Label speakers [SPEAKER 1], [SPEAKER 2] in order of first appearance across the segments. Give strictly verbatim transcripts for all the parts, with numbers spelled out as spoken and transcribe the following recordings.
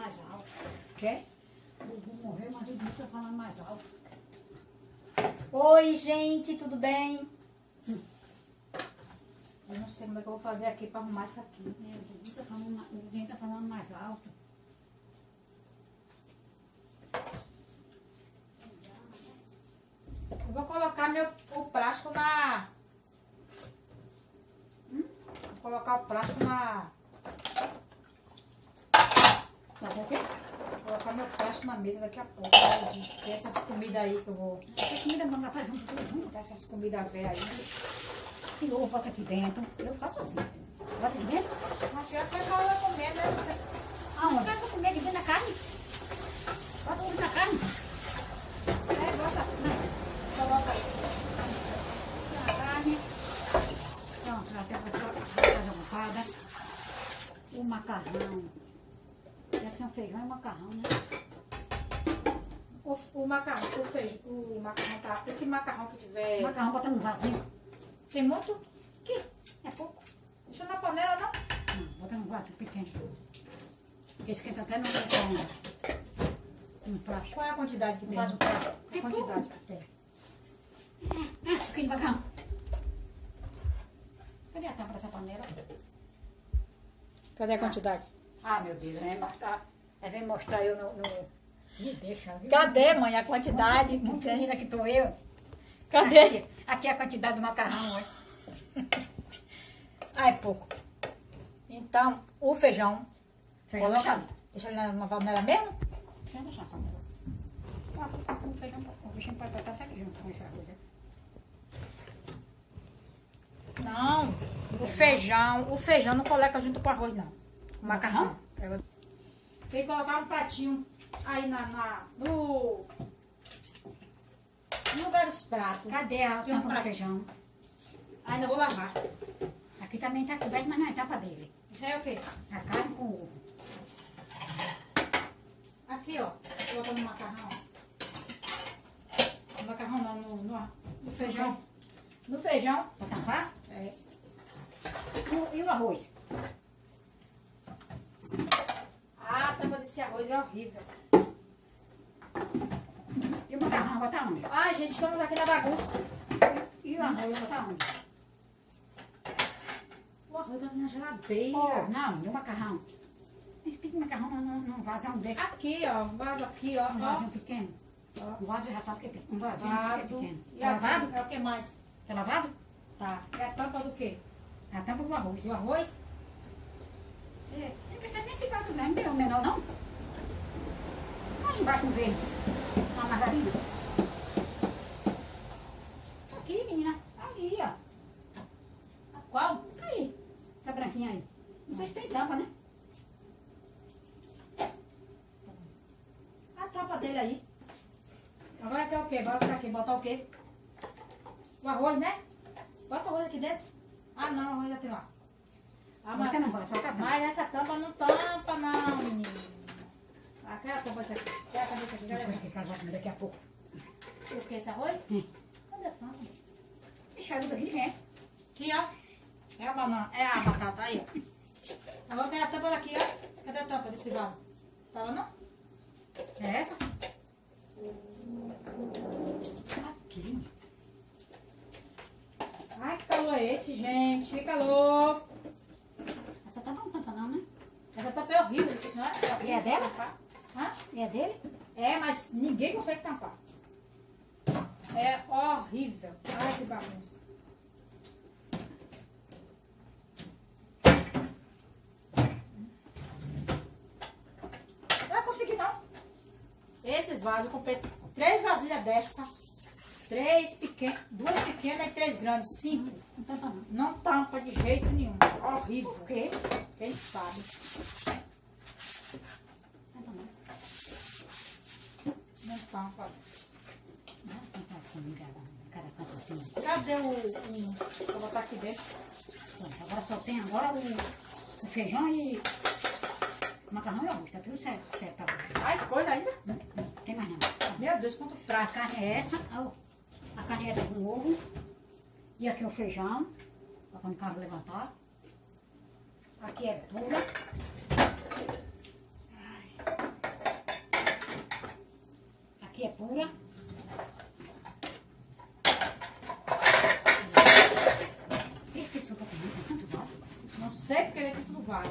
[SPEAKER 1] mais alto.
[SPEAKER 2] Quer?
[SPEAKER 1] O Bubu morreu, mas o Bubu tá falando mais alto.
[SPEAKER 2] Oi, gente, tudo bem? Hum. Eu não sei como é que eu vou fazer aqui pra arrumar isso aqui.
[SPEAKER 1] É, o Bubu tá falando, ma- o Bubu tá falando mais alto.
[SPEAKER 2] Eu vou colocar meu, o plástico na... Hum? Vou colocar o plástico na...
[SPEAKER 1] Tá bom o quê?
[SPEAKER 2] Vou colocar meu plástico na mesa daqui a pouco. Tem essas comidas aí que eu vou...
[SPEAKER 1] Essa comida manda pra junto, tudo junto.
[SPEAKER 2] Botar essas comidas velhas aí.
[SPEAKER 1] Senhor, bota aqui dentro. Eu faço assim. Bota aqui dentro.
[SPEAKER 2] Mas já foi pra eu comer, né? Você...
[SPEAKER 1] Aonde? Vai pra comer aqui dentro da carne. Bota o olho na carne.
[SPEAKER 2] É, bota. Coloca aí.
[SPEAKER 1] Na carne. Pronto, já tem a pessoa fazer almofada. O macarrão. Já tem o feijão e o macarrão, né?
[SPEAKER 2] O, o macarrão, o feijão, o macarrão tá... O que macarrão que tiver...
[SPEAKER 1] O macarrão bota no vasinho.
[SPEAKER 2] Tem muito?
[SPEAKER 1] Que? É pouco.
[SPEAKER 2] Deixa na panela, não?
[SPEAKER 1] Não, bota no vaso pequeno. Esquenta até no micro-ondas. No plástico.
[SPEAKER 2] Qual é a quantidade que
[SPEAKER 1] No
[SPEAKER 2] tem?
[SPEAKER 1] vaso plástico.
[SPEAKER 2] A quantidade que tem.
[SPEAKER 1] Ah, um pouquinho de macarrão. Cadê a tampa dessa panela?
[SPEAKER 2] Cadê a quantidade?
[SPEAKER 1] Ah, meu Deus, né? Marcar. É, vem mostrar eu no... no... Me deixa, viu?
[SPEAKER 2] Cadê, mãe, a quantidade?
[SPEAKER 1] Muito linda que tô eu.
[SPEAKER 2] Cadê?
[SPEAKER 1] Aqui, aqui é a quantidade do macarrão, olha.
[SPEAKER 2] Ah, é pouco. Então, o feijão.
[SPEAKER 1] Feijão
[SPEAKER 2] Coloca
[SPEAKER 1] deixa
[SPEAKER 2] ali. Deixa ele na panela mesmo?
[SPEAKER 1] Deixa eu deixar a panela. Ah, o feijão, o feijão pode botar até junto com esse arroz, né?
[SPEAKER 2] Não. O feijão. O feijão não coloca junto com o arroz, não. O macarrão?
[SPEAKER 1] Macarrão?
[SPEAKER 2] Tem que colocar um pratinho aí na, na, no... no lugar dos pratos.
[SPEAKER 1] Cadê a
[SPEAKER 2] Tem um
[SPEAKER 1] tampa do
[SPEAKER 2] prato.
[SPEAKER 1] feijão?
[SPEAKER 2] Ainda vou lavar.
[SPEAKER 1] Aqui também tá coberto, mas não é tampa dele.
[SPEAKER 2] Isso aí é o quê?
[SPEAKER 1] A carne com ovo.
[SPEAKER 2] Aqui, ó. Colocando no macarrão. No macarrão não, no, no, no feijão. No feijão.
[SPEAKER 1] Pra tampar?
[SPEAKER 2] É.
[SPEAKER 1] E o arroz?
[SPEAKER 2] Ah, a tampa desse arroz é horrível.
[SPEAKER 1] E o macarrão, botar onde?
[SPEAKER 2] Ai, gente, estamos aqui na bagunça.
[SPEAKER 1] E o arroz, botar onde?
[SPEAKER 2] O arroz vai na geladeira.
[SPEAKER 1] Oh, não, e o macarrão? Esse pequeno macarrão não, não, não vaso é um desse.
[SPEAKER 2] Aqui, ó. Vaso aqui, ó.
[SPEAKER 1] Um
[SPEAKER 2] ó.
[SPEAKER 1] vasinho pequeno. Um vaso já sabe que é pequeno. Um vasinho já sabe que é
[SPEAKER 2] Vaso.
[SPEAKER 1] pequeno.
[SPEAKER 2] E
[SPEAKER 1] Tá
[SPEAKER 2] aqui,
[SPEAKER 1] lavado?
[SPEAKER 2] é o que mais?
[SPEAKER 1] Tá lavado?
[SPEAKER 2] Tá. É a tampa do quê?
[SPEAKER 1] É a tampa do arroz.
[SPEAKER 2] Do arroz?
[SPEAKER 1] É, não precisa nem esse vaso mesmo, não é o menor não. Olha embaixo no verde. Uma margarina. Tá aqui, menina. Aí, ó.
[SPEAKER 2] Qual?
[SPEAKER 1] Aí. Essa branquinha aí. Não sei se tem tampa, né?
[SPEAKER 2] A tampa dele aí. Agora quer o quê? Bota pra quê? Botar o quê? O arroz, né? Bota o arroz aqui dentro. Ah, não, o arroz já tem lá. Ah, mas,
[SPEAKER 1] Bota no vaso, bota a tampa.
[SPEAKER 2] mas essa tampa não tampa, não, menino. Aquela tampa essa aqui. Quer a cabeça aqui?
[SPEAKER 1] Depois
[SPEAKER 2] Cadê?
[SPEAKER 1] que casar comigo daqui a pouco.
[SPEAKER 2] O que? Esse arroz?
[SPEAKER 1] É.
[SPEAKER 2] Cadê a tampa?
[SPEAKER 1] Ixi, a aqui é.
[SPEAKER 2] Aqui, ó. É a banana. É a batata aí, ó. Agora tem a tampa daqui, ó. Cadê a tampa desse vaso? Tava não?
[SPEAKER 1] É essa? Aqui.
[SPEAKER 2] Ai, que calor é esse, gente? Que calor.
[SPEAKER 1] Essa tampa não tampa não, né?
[SPEAKER 2] Essa tampa é horrível, não sei se não é.
[SPEAKER 1] E é dela?
[SPEAKER 2] Hã?
[SPEAKER 1] E é dele?
[SPEAKER 2] É, mas ninguém consegue tampar. É horrível. Ai, que bagunça. Não vai conseguir, não. Esses vasos, eu comprei três vasilhas dessa. Três pequenas, duas pequenas e três grandes. Cinco.
[SPEAKER 1] Não tampa não.
[SPEAKER 2] Não tampa de jeito nenhum. Horrível.
[SPEAKER 1] Por quê?
[SPEAKER 2] Quem sabe.
[SPEAKER 1] Tampa não.
[SPEAKER 2] Não tampa.
[SPEAKER 1] Não, tampa comigo agora. Cada tampa tem.
[SPEAKER 2] Cadê o... o vou botar aqui dentro.
[SPEAKER 1] Pronto, agora só tem agora o, o feijão e o macarrão e o arroz. Tá tudo certo, certo agora.
[SPEAKER 2] Mais coisa ainda?
[SPEAKER 1] Não, não tem mais não.
[SPEAKER 2] Meu Deus, quanto
[SPEAKER 1] A
[SPEAKER 2] prato.
[SPEAKER 1] carne é essa, ó. A carne é essa com ovo. E aqui é o feijão. Pra quando o carro levantar. Aqui é pura. Ai. pura. Esse sopa tem tanto vale.
[SPEAKER 2] Não sei porque ele tudo vale.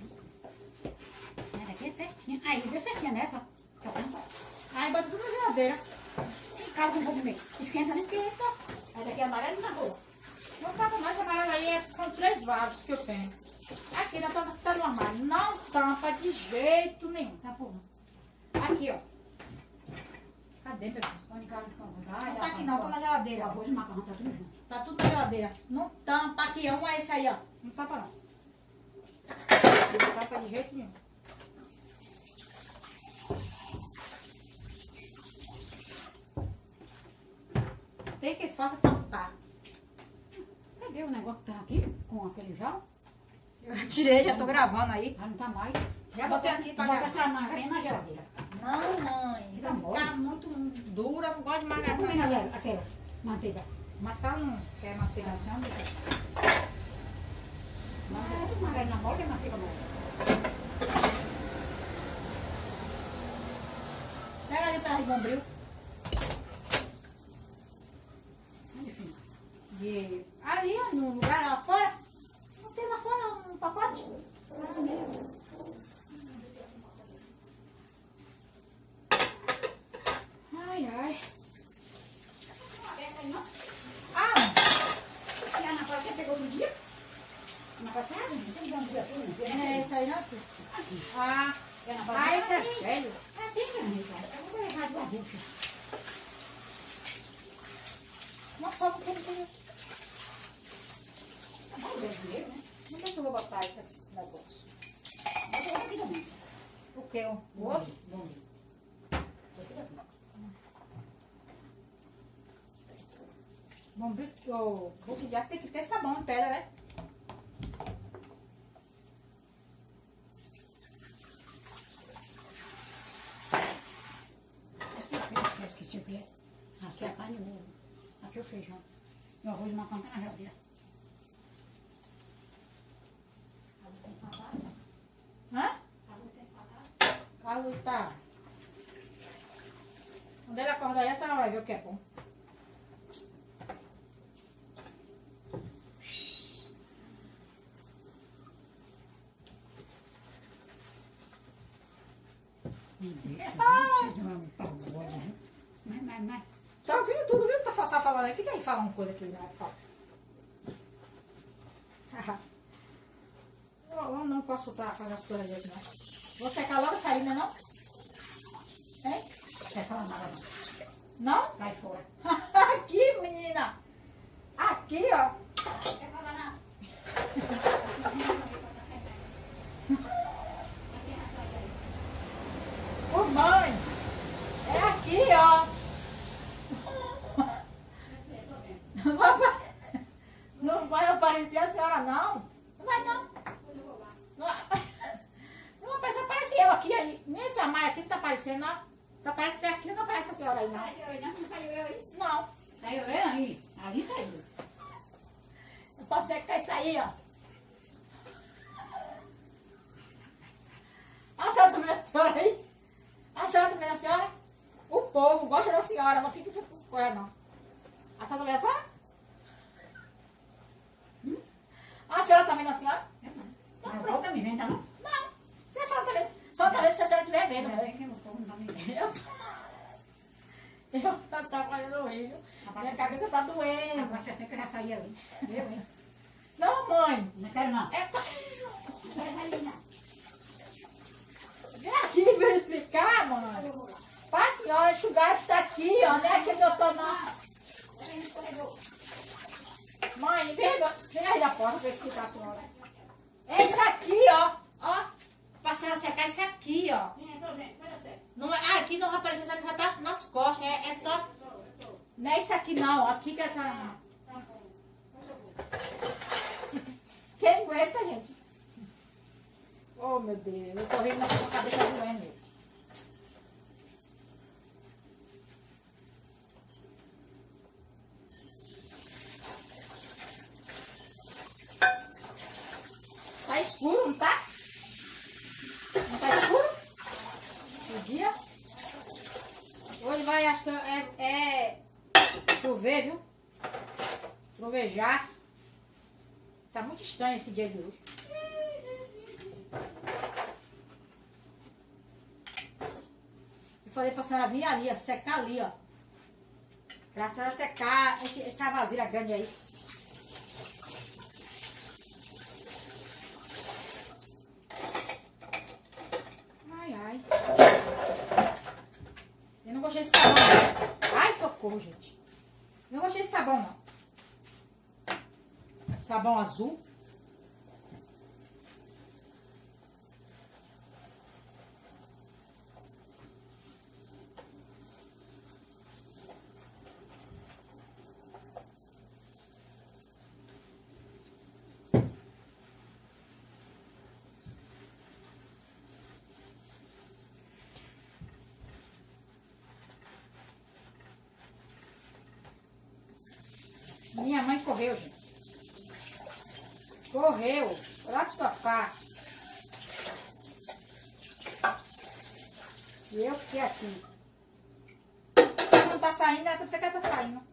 [SPEAKER 1] Essa aqui é certinha. Aí, deu certinha nessa. Tá vendo?
[SPEAKER 2] Aí bota tudo na geladeira.
[SPEAKER 1] E cara, não vou comer. Esquenta, não esquenta. Essa aqui é amarela e na boa.
[SPEAKER 2] Não tava não, essa amarela aí é- são três vasos que eu tenho. Aqui na tampa que tá no armário. Não tampa de jeito nenhum.
[SPEAKER 1] Tá porra.
[SPEAKER 2] Aqui, ó. Cadê, meu Deus?
[SPEAKER 1] Põe de cara de cão.
[SPEAKER 2] Não tá aqui não, tá na
[SPEAKER 1] O
[SPEAKER 2] geladeira.
[SPEAKER 1] arroz e o macarrão tá tudo junto.
[SPEAKER 2] Tá tudo na geladeira. Não tampa aqui, um é esse aí, ó. Não tampa não. Não tampa de jeito nenhum. Tem que faça tampar.
[SPEAKER 1] Cadê o negócio que tá aqui? Com aquele já?
[SPEAKER 2] Eu tirei, já tô gravando aí.
[SPEAKER 1] Já não tá mais.
[SPEAKER 2] Já botei aqui pra
[SPEAKER 1] Bota
[SPEAKER 2] gravar.
[SPEAKER 1] essa margarina na geladeira.
[SPEAKER 2] Não, mãe.
[SPEAKER 1] Tá
[SPEAKER 2] Vai
[SPEAKER 1] bom.
[SPEAKER 2] ficar muito dura, eu não gosto de
[SPEAKER 1] Tá comendo
[SPEAKER 2] margarina.
[SPEAKER 1] aquela- aquela manteiga?
[SPEAKER 2] Mas ela não quer manteiga.
[SPEAKER 1] Não, não. Manteiga, margarina mole é manteiga mole.
[SPEAKER 2] Pega ali pra bombril.
[SPEAKER 1] Onde fica?
[SPEAKER 2] De... Ali, ó, no lugar lá fora. Não tem lá fora um pacote?
[SPEAKER 1] Ah, mesmo.
[SPEAKER 2] Ai, ai.
[SPEAKER 1] Aberta aí, não?
[SPEAKER 2] Ah,
[SPEAKER 1] E a Ana Paula, você pegou outro dia? Ana passada? Não tem um dia todo, não tem?
[SPEAKER 2] é esse aí não, filho? Ah,
[SPEAKER 1] E a Ana Paula,
[SPEAKER 2] ah, esse é
[SPEAKER 1] tem.
[SPEAKER 2] velho.
[SPEAKER 1] Ah, tem, Anitta. Eu vou levar duas buchas.
[SPEAKER 2] Não só porque ele tem...
[SPEAKER 1] Vamos ver primeiro, né?
[SPEAKER 2] Onde é que eu vou botar esses negócios?
[SPEAKER 1] Bota outro aqui também.
[SPEAKER 2] O que? O outro?
[SPEAKER 1] Bom, outro aqui.
[SPEAKER 2] Bombril, o bucho de aço tem que ter sabão em pedra, né?
[SPEAKER 1] Aqui é o feijão, eu esqueci o que é. Aqui é a carne, o- aqui é o feijão. E o arroz e o macarrão tá na geladeira. Ali tem batata.
[SPEAKER 2] Hã?
[SPEAKER 1] Ali tem batata.
[SPEAKER 2] Carlos tá. Quando ele acordar aí, a senhora vai ver o que é bom.
[SPEAKER 1] Me deixa, eu não preciso de uma pagode, viu? Mas, mas, mas.
[SPEAKER 2] Tá ouvindo tudo, viu? Tá só falando aí. Fica aí falando coisa que ele vai falar. Eu, eu não posso estar fazendo as coisas direito, não. Você quer logo sair, né, não? Hein?
[SPEAKER 1] Quer falar nada não.
[SPEAKER 2] Não?
[SPEAKER 1] Cai fora.
[SPEAKER 2] Aqui, menina. Aqui, ó.
[SPEAKER 1] Quer falar nada?
[SPEAKER 2] Ô, mãe. É aqui, ó. Não vai, apa- não vai aparecer a senhora, não. Não vai, não. Não vai, não vai aparecer, aparece eu aqui. Aí. Nesse armário aqui não tá aparecendo, não. Só aparece até aqui, não aparece a senhora aí, não.
[SPEAKER 1] Saiu eu, não saiu eu aí?
[SPEAKER 2] Não.
[SPEAKER 1] Saiu eu aí. Ali saiu.
[SPEAKER 2] Eu posso ser que tá isso aí, ó. A senhora tá vendo a senhora aí? A senhora tá vendo a senhora? O povo gosta da senhora, não fica com ela, não. A senhora tá vendo a senhora? Hum? A senhora tá vendo a senhora?
[SPEAKER 1] Mas volta me vendo, tá não?
[SPEAKER 2] Não. Se a senhora tá vendo, só tá vendo se a senhora estiver vendo.
[SPEAKER 1] Ainda bem que o povo não tá me vendo.
[SPEAKER 2] Eu tô... Eu tô só fazendo horrível. Minha cabeça tá
[SPEAKER 1] Eu
[SPEAKER 2] doendo.
[SPEAKER 1] acho assim que eu já saí ali.
[SPEAKER 2] Eu, hein? Não, mãe.
[SPEAKER 1] Não quero não.
[SPEAKER 2] É...
[SPEAKER 1] Não quero sair, não.
[SPEAKER 2] Vem aqui pra eu explicar, mãe. Pra senhora enxugar isso daqui, ó. Não é aqui meu tô, não. Mãe, vem, vem aí da porta pra eu explicar a senhora. É isso aqui, ó. Ó. Pra senhora secar isso aqui, ó.
[SPEAKER 1] Sim, eu tô vendo, pode ser.
[SPEAKER 2] Não é, ah, aqui não vai aparecer, isso aqui vai estar nas costas. É, é só. Não é isso aqui, não. Aqui que a senhora. Quem aguenta, gente? Oh, meu Deus. Eu tô rindo, mas tô com a cabeça doendo. Tá escuro, não tá? Não tá escuro? O dia? Hoje vai, chover, viu? Trovejar. Tá muito estranho esse dia de hoje. Eu falei pra senhora vir ali, ó, secar ali, ó. Pra senhora secar esse, essa vasilha grande aí. Ai, ai. Eu não gostei desse sabão, não. Ai, socorro, gente. Eu não gostei desse sabão, não. Sabão azul. Minha mãe correu, gente. Correu lá pro sofá. E eu fiquei aqui. Não tá saindo, ela tá, você quer tá saindo.